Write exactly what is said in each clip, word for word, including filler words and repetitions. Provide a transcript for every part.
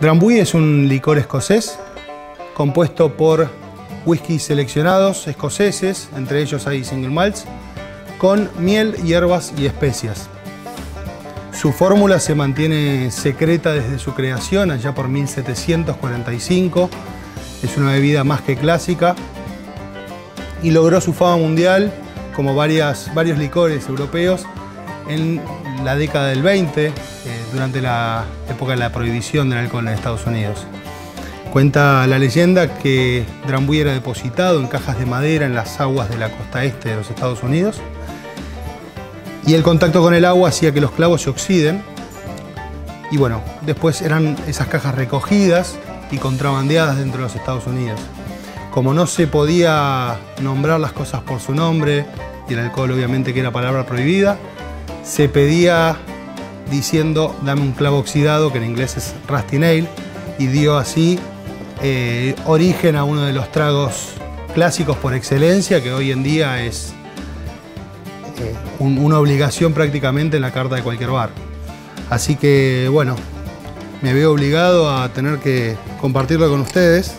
Drambuie es un licor escocés compuesto por whiskies seleccionados escoceses, entre ellos hay single malts, con miel, hierbas y especias. Su fórmula se mantiene secreta desde su creación, allá por mil setecientos cuarenta y cinco. Es una bebida más que clásica y logró su fama mundial, como varias, varios licores europeos, en la década del veinte, eh, durante la época de la prohibición del alcohol en Estados Unidos. Cuenta la leyenda que Drambuie era depositado en cajas de madera en las aguas de la costa este de los Estados Unidos, y el contacto con el agua hacía que los clavos se oxiden, y bueno, después eran esas cajas recogidas y contrabandeadas dentro de los Estados Unidos. Como no se podía nombrar las cosas por su nombre, y el alcohol obviamente que era palabra prohibida, se pedía diciendo dame un clavo oxidado, que en inglés es Rusty Nail, y dio así eh, origen a uno de los tragos clásicos por excelencia, que hoy en día es eh, un, una obligación prácticamente en la carta de cualquier bar. Así que bueno, me veo obligado a tener que compartirlo con ustedes.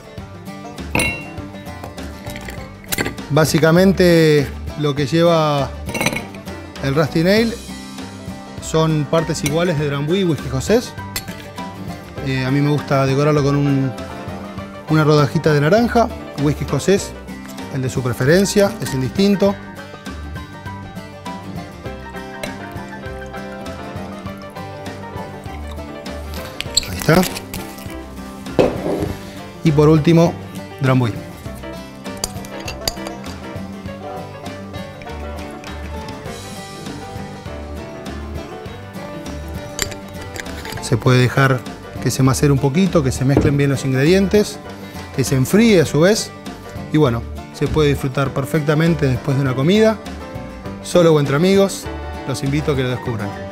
Básicamente lo que lleva el Rusty Nail son partes iguales de Drambuie y whisky escocés. Eh, a mí me gusta decorarlo con un, una rodajita de naranja, whisky escocés, el de su preferencia, es indistinto. Ahí está. Y por último, Drambuie. Se puede dejar que se macere un poquito, que se mezclen bien los ingredientes, que se enfríe a su vez, y bueno, se puede disfrutar perfectamente después de una comida, solo o entre amigos. Los invito a que lo descubran.